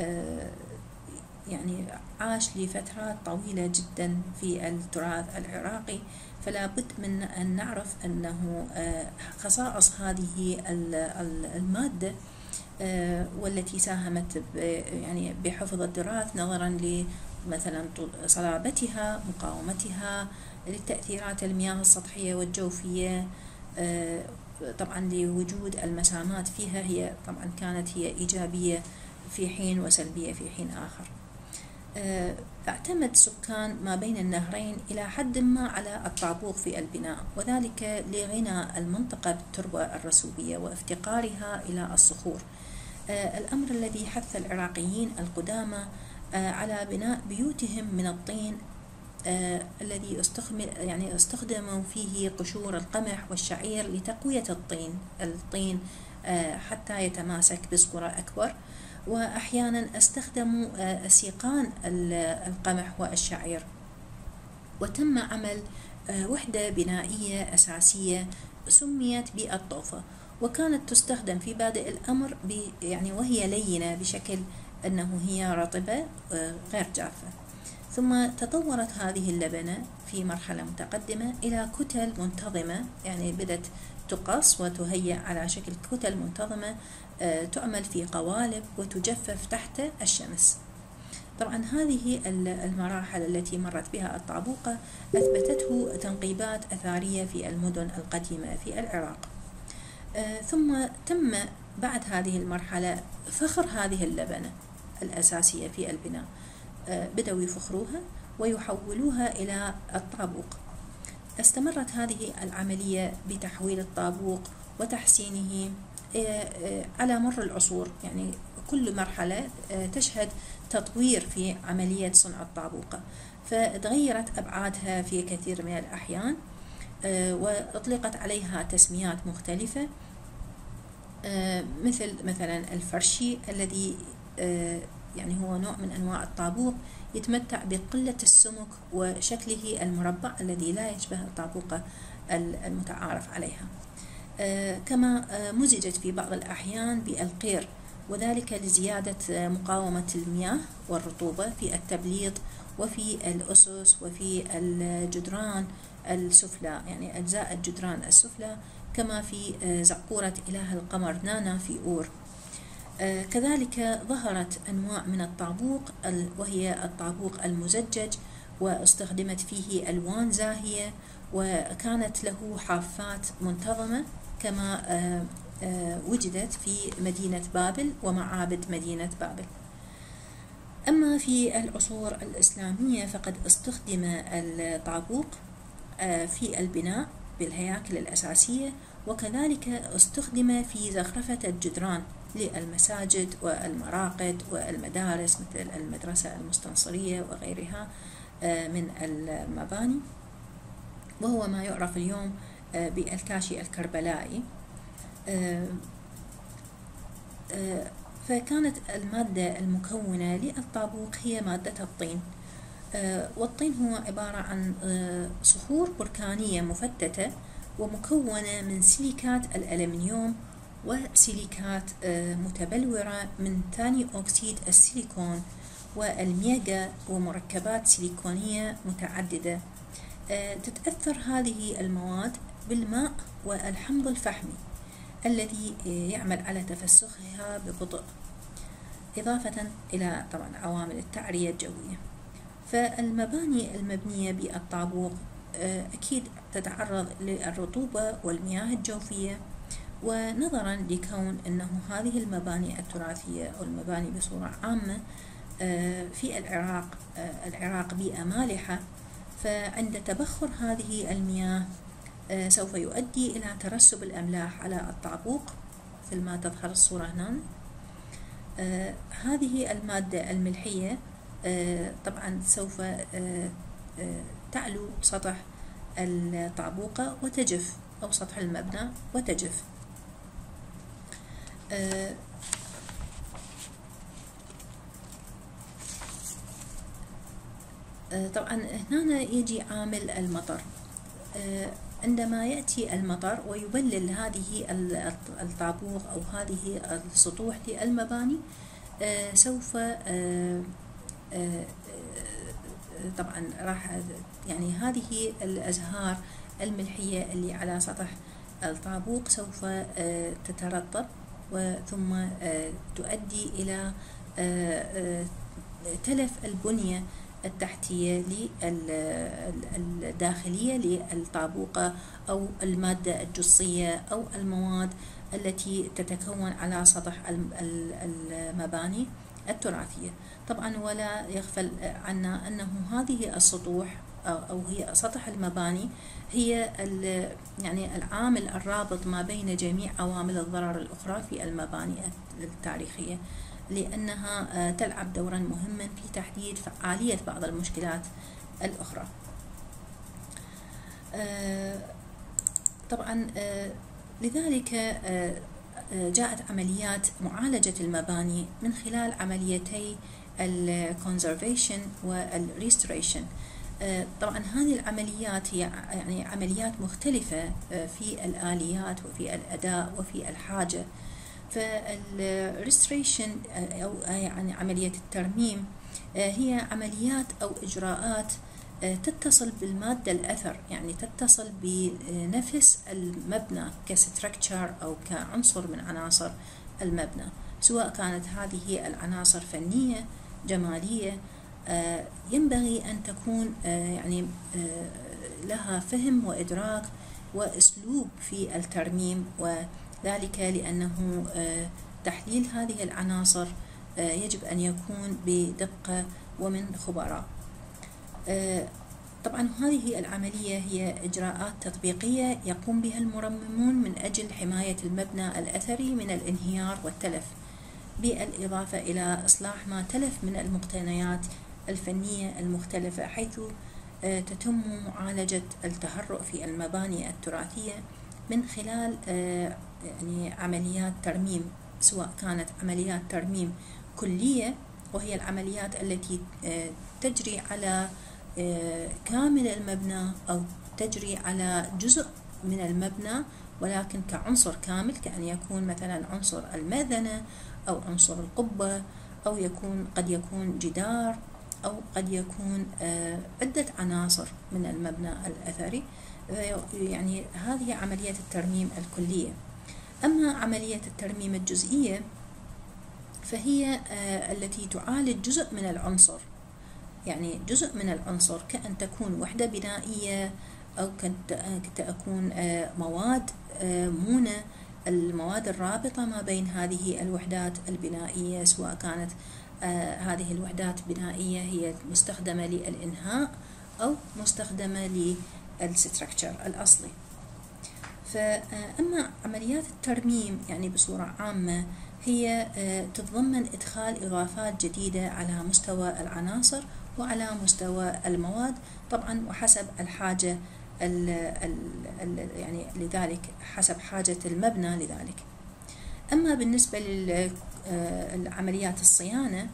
يعني عاش لفترات طويلة جدا في التراث العراقي، فلا بد من أن نعرف أنه خصائص هذه المادة والتي ساهمت يعني بحفظ التراث نظرا لمثلا صلابتها، مقاومتها للتأثيرات المياه السطحية والجوفية، طبعا لوجود المسامات فيها، هي طبعا كانت هي إيجابية في حين وسلبية في حين آخر. اعتمد سكان ما بين النهرين إلى حد ما على الطابوق في البناء، وذلك لغنى المنطقة بالتربة الرسوبية وافتقارها إلى الصخور، الأمر الذي حث العراقيين القدامى على بناء بيوتهم من الطين الذي استخدموا فيه قشور القمح والشعير لتقوية الطين حتى يتماسك بصورة أكبر، وأحيانا استخدموا سيقان القمح والشعير. وتم عمل وحدة بنائية أساسية سميت بالطوفة، وكانت تستخدم في بادئ الأمر يعني وهي لينة بشكل أنه هي رطبة غير جافة. ثم تطورت هذه اللبنة في مرحلة متقدمة إلى كتل منتظمة، يعني بدأت تقص وتهيأ على شكل كتل منتظمة تعمل في قوالب وتجفف تحت الشمس. طبعا هذه المراحل التي مرت بها الطابوقة أثبتته تنقيبات أثرية في المدن القديمة في العراق. ثم تم بعد هذه المرحلة فخر هذه اللبنة الأساسية في البناء، بدأوا يفخروها ويحولوها إلى الطابوق. استمرت هذه العملية بتحويل الطابوق وتحسينه على مر العصور، يعني كل مرحلة تشهد تطوير في عملية صنع الطابوقة، فتغيرت أبعادها في كثير من الأحيان وأطلقت عليها تسميات مختلفة، مثلا الفرشي الذي يعني هو نوع من أنواع الطابوق يتمتع بقلة السمك وشكله المربع الذي لا يشبه الطابوقة المتعارف عليها. كما مزجت في بعض الأحيان بالقير، وذلك لزيادة مقاومة المياه والرطوبة في التبليط وفي الأسس وفي الجدران السفلى، يعني أجزاء الجدران السفلى، كما في زقورة إله القمر نانا في أور. كذلك ظهرت أنواع من الطابوق وهي الطابوق المزجج، واستخدمت فيه ألوان زاهية، وكانت له حافات منتظمة كما وجدت في مدينة بابل ومعابد مدينة بابل. أما في العصور الإسلامية فقد استخدم الطابوق في البناء بالهياكل الأساسية، وكذلك استخدم في زخرفة الجدران للمساجد والمراقد والمدارس مثل المدرسة المستنصرية وغيرها من المباني، وهو ما يعرف اليوم بالكاشي الكربلائي. فكانت المادة المكونة للطابوق هي مادة الطين، والطين هو عبارة عن صخور بركانية مفتتة ومكونة من سيليكات الألمنيوم وسيليكات متبلورة من ثاني أكسيد السيليكون والميجا ومركبات سيليكونية متعددة. تتأثر هذه المواد بالماء والحمض الفحمي الذي يعمل على تفسخها ببطء، إضافة إلى طبعا عوامل التعرية الجوية. فالمباني المبنية بالطابوق أكيد تتعرض للرطوبة والمياه الجوفية، ونظرا لكون أنه هذه المباني التراثية أو المباني بصورة عامة في العراق بيئة مالحة، فعند تبخر هذه المياه سوف يؤدي إلى ترسب الأملاح على الطابوق مثل ما تظهر الصورة هنا. هذه المادة الملحية طبعا سوف تعلو سطح الطابوقة وتجف، أو سطح المبنى وتجف. طبعا هنا يجي عامل المطر. عندما يأتي المطر ويبلل هذه الطابوق أو هذه السطوح للمباني، سوف طبعا راح يعني هذه الأزهار الملحية اللي على سطح الطابوق سوف تترطب، ثم تؤدي إلى تلف البنية التحتية الداخلية للطابوقة أو المادة الجصية أو المواد التي تتكون على سطح المباني التراثية. طبعا ولا يغفل عنا أنه هذه السطوح أو هي سطح المباني هي يعني العامل الرابط ما بين جميع عوامل الضرر الأخرى في المباني التاريخية، لأنها تلعب دورا مهما في تحديد فعالية بعض المشكلات الأخرى. طبعا لذلك جاءت عمليات معالجة المباني من خلال عمليتي الكونزرفيشن والريستوريشن. طبعا هذه العمليات هي يعني عمليات مختلفة في الآليات وفي الأداء وفي الحاجة، فالريستريشن أو يعني عملية الترميم هي عمليات أو إجراءات تتصل بالمادة الأثر، يعني تتصل بنفس المبنى كستركتشر أو كعنصر من عناصر المبنى، سواء كانت هذه العناصر فنية جمالية. ينبغي أن تكون يعني لها فهم وإدراك وأسلوب في الترميم، وذلك لأنه تحليل هذه العناصر يجب أن يكون بدقة ومن خبراء. طبعا هذه العملية هي إجراءات تطبيقية يقوم بها المرممون من أجل حماية المبنى الأثري من الانهيار والتلف، بالإضافة إلى إصلاح ما تلف من المقتنيات الفنية المختلفة، حيث تتم معالجة التهرؤ في المباني التراثية من خلال يعني عمليات ترميم، سواء كانت عمليات ترميم كلية وهي العمليات التي تجري على كامل المبنى أو تجري على جزء من المبنى ولكن كعنصر كامل، كأن يكون مثلا عنصر المأذنة أو عنصر القبة، أو قد يكون جدار، أو قد يكون عدة عناصر من المبنى الأثري. يعني هذه عملية الترميم الكلية. أما عملية الترميم الجزئية فهي التي تعالج جزء من العنصر، يعني جزء من العنصر، كأن تكون وحدة بنائية أو تكون مواد مونة، المواد الرابطة ما بين هذه الوحدات البنائية، سواء كانت هذه الوحدات البنائية هي مستخدمة للإنهاء أو مستخدمة للستركتشر الأصلي. فأما عمليات الترميم يعني بصورة عامة هي تتضمن إدخال إضافات جديدة على مستوى العناصر وعلى مستوى المواد، طبعا وحسب الحاجة يعني لذلك، حسب حاجة المبنى لذلك. أما بالنسبة للعمليات الصيانة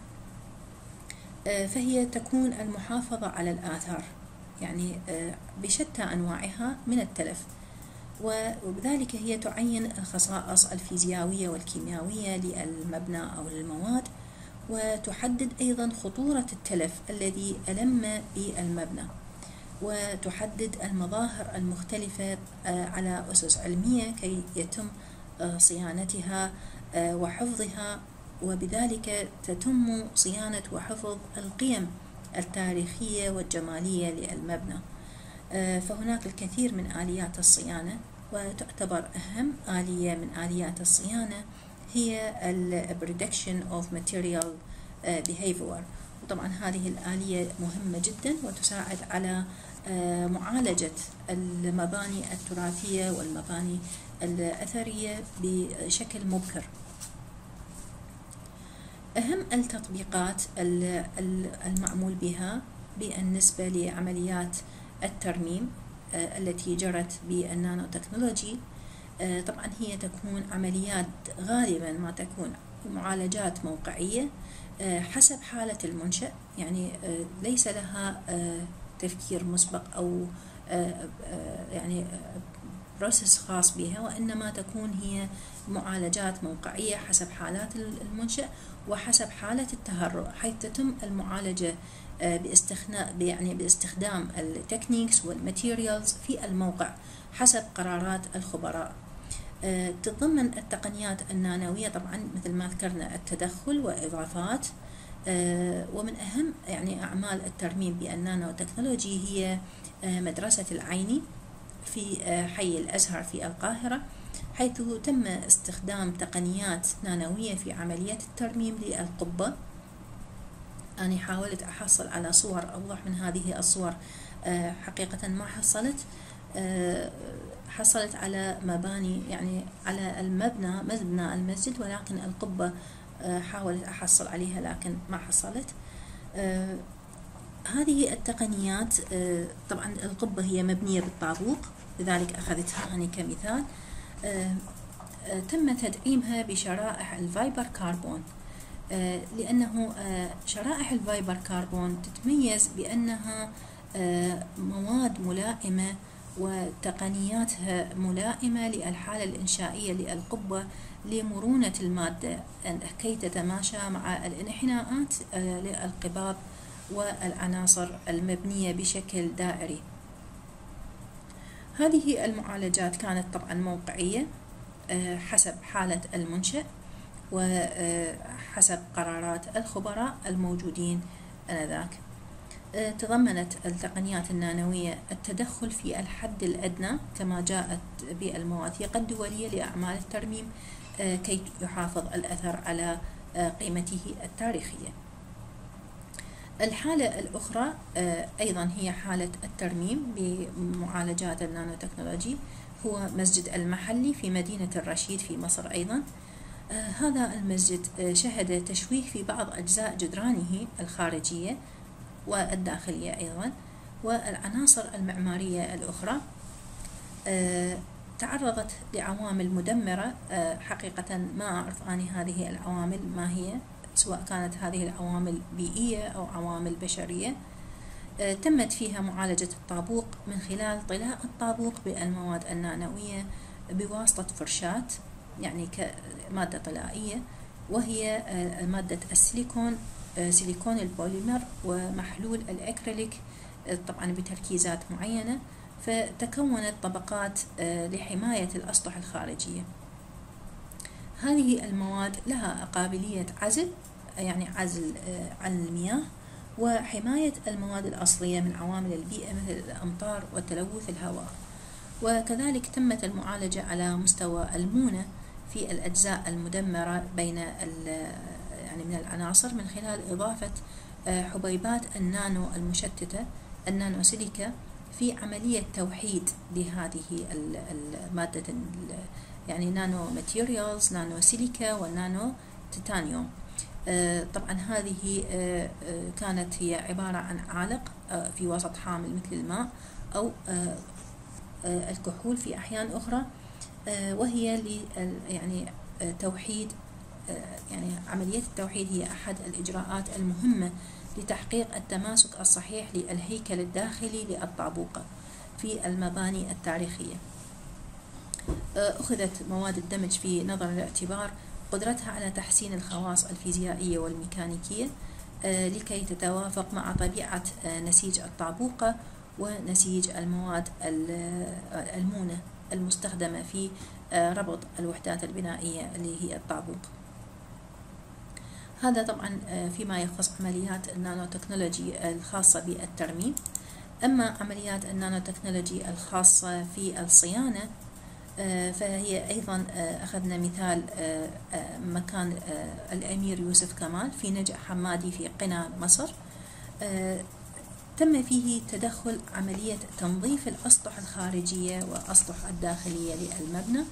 فهي تكون المحافظة على الآثار، يعني بشتى أنواعها من التلف، وبذلك هي تعين الخصائص الفيزيائية والكيميائية للمبنى أو للمواد، وتحدد أيضا خطورة التلف الذي ألم بالمبنى، وتحدد المظاهر المختلفة على أسس علمية كي يتم صيانتها وحفظها، وبذلك تتم صيانة وحفظ القيم التاريخية والجمالية للمبنى. فهناك الكثير من آليات الصيانة، وتعتبر أهم آلية من آليات الصيانة هي Prediction of Material Behavior. وطبعا هذه الآلية مهمة جدا وتساعد على معالجة المباني التراثية والمباني الأثرية بشكل مبكر. أهم التطبيقات المعمول بها بالنسبة لعمليات الترميم التي جرت بالنانو تكنولوجي، طبعا هي تكون عمليات غالبا ما تكون معالجات موقعية حسب حالة المنشأ، يعني ليس لها تفكير مسبق أو يعني بروسيس خاص بها، وإنما تكون هي معالجات موقعية حسب حالات المنشأ وحسب حالة التهرؤ، حيث تتم المعالجة باستخدام التكنيكس والماتيريالز في الموقع حسب قرارات الخبراء. تتضمن التقنيات النانوية طبعا مثل ما ذكرنا التدخل وإضافات، ومن أهم يعني أعمال الترميم بالنانو تكنولوجي هي مدرسة العيني في حي الأزهر في القاهرة، حيث تم استخدام تقنيات نانوية في عملية الترميم للقبة. أنا حاولت أحصل على صور أوضح من هذه الصور، حقيقة ما حصلت على مباني يعني على مبنى المسجد، ولكن القبة حاولت أحصل عليها لكن ما حصلت. هذه التقنيات طبعا القبة هي مبنية بالطابوق، لذلك أخذتها أنا كمثال. تم تدعيمها بشرائح الفايبر كربون، لأنه شرائح الفايبر كربون تتميز بأنها مواد ملائمة وتقنياتها ملائمة للحالة الإنشائية للقبة لمرونة المادة كي تتماشى مع الانحناءات للقباب والعناصر المبنية بشكل دائري. هذه المعالجات كانت طبعا موقعية حسب حالة المنشأ وحسب قرارات الخبراء الموجودين آنذاك. تضمنت التقنيات النانوية التدخل في الحد الأدنى كما جاءت بالمواثيق الدولية لأعمال الترميم كي يحافظ الأثر على قيمته التاريخية. الحالة الأخرى أيضا هي حالة الترميم بمعالجات النانو تكنولوجي، هو مسجد المحلي في مدينة الرشيد في مصر. أيضا هذا المسجد شهد تشويه في بعض أجزاء جدرانه الخارجية والداخلية أيضا، والعناصر المعمارية الأخرى تعرضت لعوامل مدمرة. حقيقة ما أعرف أنا هذه العوامل ما هي، سواء كانت هذه العوامل بيئية أو عوامل بشرية. تمت فيها معالجة الطابوق من خلال طلاء الطابوق بالمواد النانوية بواسطة فرشاة، يعني كمادة طلائية، وهي مادة السيليكون، سيليكون البوليمر ومحلول الأكريليك طبعا بتركيزات معينة، فتكونت طبقات لحماية الأسطح الخارجية. هذه المواد لها قابلية عزل، يعني عزل عن المياه، وحماية المواد الأصلية من عوامل البيئة مثل الأمطار وتلوث الهواء. وكذلك تمت المعالجة على مستوى المونة في الأجزاء المدمرة بين يعني من العناصر من خلال إضافة حبيبات النانو المشتتة، النانو سيليكا، في عملية توحيد لهذه المادة، يعني نانو ماتيريالز، نانو سيليكا والنانو تيتانيوم. طبعا هذه كانت هي عبارة عن عالق في وسط حامل مثل الماء أو الكحول في أحيان أخرى، وهي يعني توحيد، يعني عملية التوحيد هي أحد الإجراءات المهمة لتحقيق التماسك الصحيح للهيكل الداخلي للطابوقة في المباني التاريخية. أخذت مواد الدمج في نظر الاعتبار قدرتها على تحسين الخواص الفيزيائية والميكانيكية لكي تتوافق مع طبيعة نسيج الطابوقة ونسيج المواد المونة المستخدمة في ربط الوحدات البنائية اللي هي الطابوق. هذا طبعا فيما يخص عمليات النانو تكنولوجي الخاصة بالترميم. أما عمليات النانو تكنولوجي الخاصة في الصيانة فهي أيضا أخذنا مثال مكان الأمير يوسف كمال في نجع حمادي في قنا مصر. تم فيه تدخل عملية تنظيف الأسطح الخارجية والأسطح الداخلية للمبنى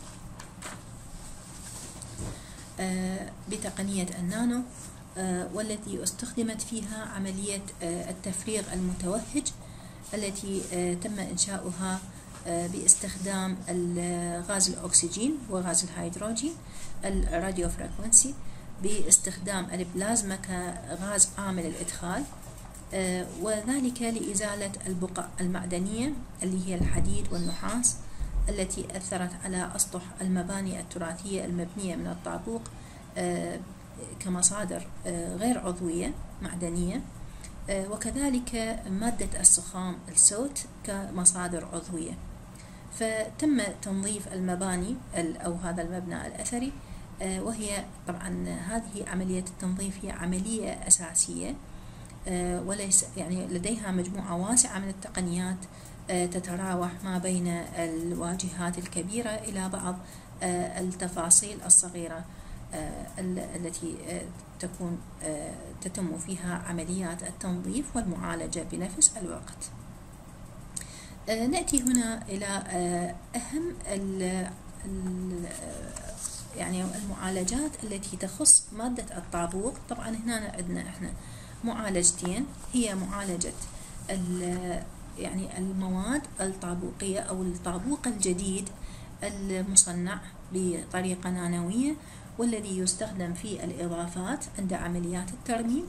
بتقنية النانو، والتي استخدمت فيها عملية التفريغ المتوهج التي تم إنشاؤها باستخدام غاز الأكسجين وغاز الهيدروجين الراديو فريكونسي، باستخدام البلازما كغاز عامل الإدخال، وذلك لإزالة البقع المعدنية اللي هي الحديد والنحاس التي أثرت على أسطح المباني التراثية المبنية من الطابوق كمصادر غير عضوية معدنية، وكذلك مادة السخام السوت كمصادر عضوية. فتم تنظيف المباني أو هذا المبنى الأثري، وهي طبعا هذه عملية التنظيف هي عملية أساسية، وليس يعني لديها مجموعة واسعة من التقنيات تتراوح ما بين الواجهات الكبيرة إلى بعض التفاصيل الصغيرة التي تتم فيها عمليات التنظيف والمعالجة بنفس الوقت. نأتي هنا إلى أهم يعني المعالجات التي تخص مادة الطابوق. طبعا هنا عندنا احنا معالجتين، هي معالجة يعني المواد الطابوقية أو الطابوق الجديد المصنع بطريقة نانوية، والذي يستخدم في الإضافات عند عمليات الترميم.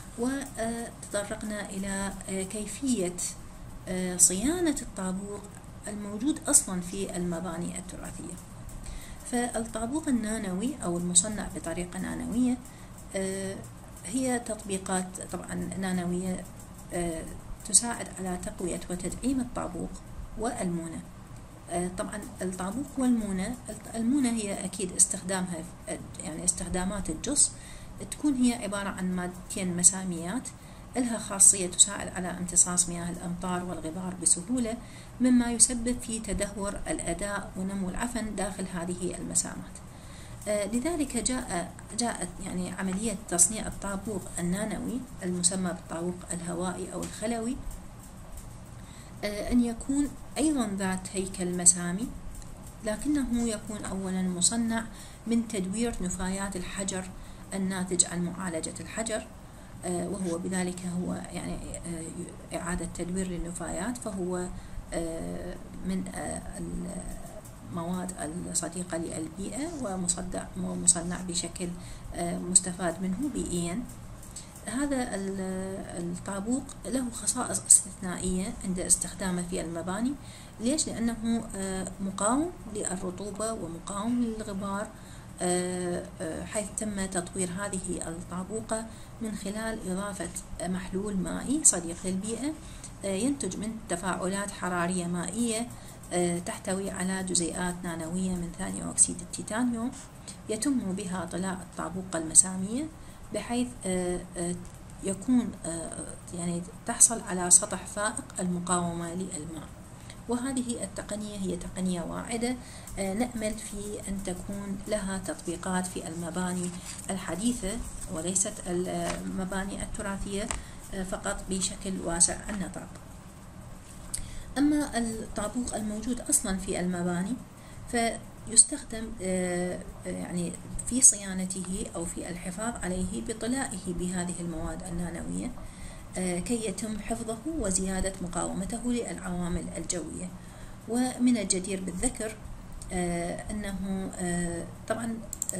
وتطرقنا إلى كيفية صيانة الطابوق الموجود أصلا في المباني التراثية. فالطابوق النانوي أو المصنع بطريقة نانوية هي تطبيقات طبعا نانوية تساعد على تقوية وتدعيم الطابوق والمونة. طبعا الطابوق والمونة، المونة هي أكيد استخدامها يعني استخدامات الجص تكون هي عبارة عن مادتين مساميات لها خاصية تساعد على امتصاص مياه الأمطار والغبار بسهولة، مما يسبب في تدهور الأداء ونمو العفن داخل هذه المسامات. لذلك جاءت يعني عملية تصنيع الطابوق النانوي المسمى بالطابوق الهوائي أو الخلوي أن يكون أيضا ذات هيكل مسامي، لكنه يكون أولا مصنع من تدوير نفايات الحجر الناتج عن معالجة الحجر، وهو بذلك هو يعني إعادة تدوير للنفايات، فهو من المواد الصديقة للبيئة ومصنع بشكل مستفاد منه بيئيا. هذا الطابوق له خصائص استثنائية عند استخدامه في المباني. ليش؟ لأنه مقاوم للرطوبة ومقاوم للغبار، حيث تم تطوير هذه الطابوقة من خلال إضافة محلول مائي صديق للبيئة ينتج من تفاعلات حرارية مائية تحتوي على جزيئات نانوية من ثاني أكسيد التيتانيوم، يتم بها طلاء الطابوقة المسامية بحيث يكون يعني تحصل على سطح فائق المقاومة للماء. وهذه التقنية هي تقنية واعدة نأمل في أن تكون لها تطبيقات في المباني الحديثة وليست المباني التراثية فقط بشكل واسع النطاق. أما الطابوق الموجود أصلا في المباني فيستخدم يعني في صيانته أو في الحفاظ عليه بطلائه بهذه المواد النانوية كي يتم حفظه وزيادة مقاومته للعوامل الجوية. ومن الجدير بالذكر أنه طبعا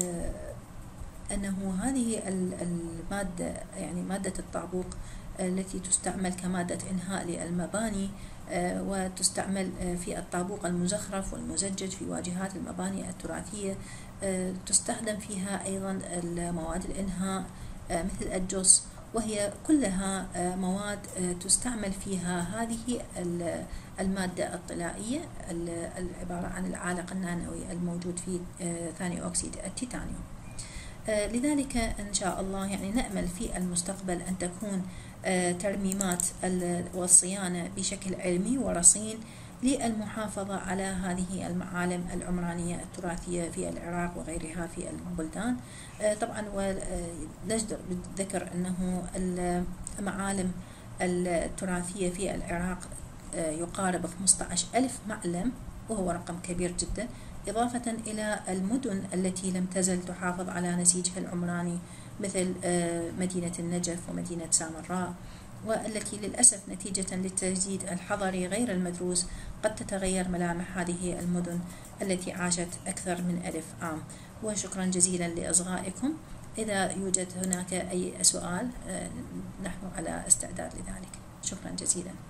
أنه هذه المادة يعني مادة الطابوق التي تستعمل كمادة إنهاء للمباني وتستعمل في الطابوق المزخرف والمزجج في واجهات المباني التراثية، تستخدم فيها أيضا المواد الإنهاء مثل الجص، وهي كلها مواد تستعمل فيها هذه المادة الطلائية العبارة عن العالق النانوي الموجود في ثاني أكسيد التيتانيوم. لذلك إن شاء الله يعني نأمل في المستقبل أن تكون ترميمات والصيانة بشكل علمي ورصين للمحافظة على هذه المعالم العمرانية التراثية في العراق وغيرها في البلدان. طبعا ونجدر بالذكر أنه المعالم التراثية في العراق يقارب 15,000 معلم، وهو رقم كبير جدا، إضافة إلى المدن التي لم تزل تحافظ على نسيجها العمراني مثل مدينة النجف ومدينة سامراء، والتي للأسف نتيجة للتجديد الحضري غير المدروس قد تتغير ملامح هذه المدن التي عاشت أكثر من 1000 عام. وشكرا جزيلا لإصغائكم. إذا يوجد هناك أي سؤال نحن على استعداد لذلك. شكرا جزيلا.